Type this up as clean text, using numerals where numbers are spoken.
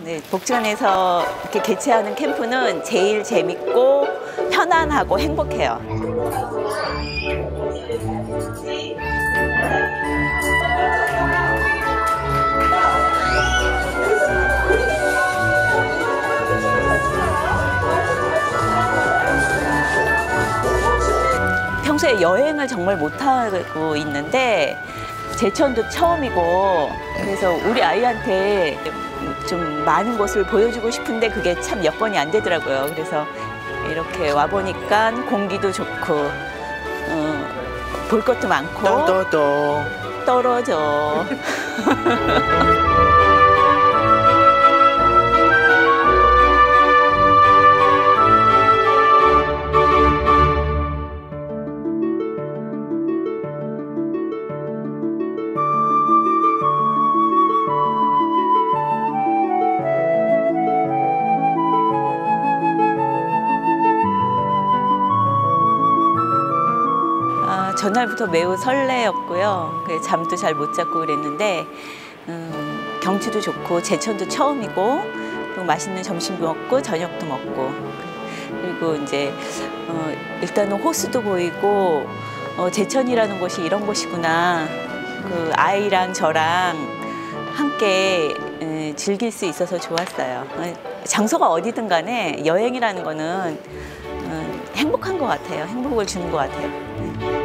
네, 복지관에서 이렇게 개최하는 캠프는 제일 재밌고 편안하고 행복해요. 평소에 여행을 정말 못하고 있는데 제천도 처음이고, 그래서 우리 아이한테 좀 많은 곳을 보여주고 싶은데 그게 참 여건이 안 되더라고요. 그래서 이렇게 와보니까 공기도 좋고 볼 것도 많고 떨어져. 전날부터 매우 설레었고요. 잠도 잘 못 잤고 그랬는데 경치도 좋고 제천도 처음이고, 또 맛있는 점심도 먹고 저녁도 먹고, 그리고 이제 일단은 호수도 보이고 제천이라는 곳이 이런 곳이구나. 그 아이랑 저랑 함께 즐길 수 있어서 좋았어요. 장소가 어디든 간에 여행이라는 거는 행복한 것 같아요. 행복을 주는 것 같아요.